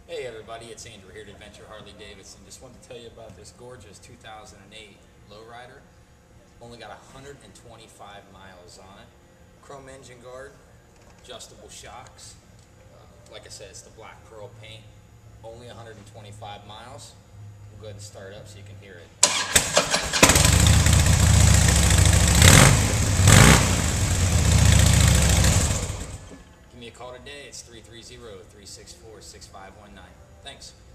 Hey everybody, it's Andrew here at Adventure Harley-Davidson. Just wanted to tell you about this gorgeous 2008 lowrider. Only got 125 miles on it. Chrome engine guard, adjustable shocks. Like I said, it's the black pearl paint. Only 125 miles. We'll go ahead and start up so you can hear it. Give me a call today. It's 330-364-6519. Thanks.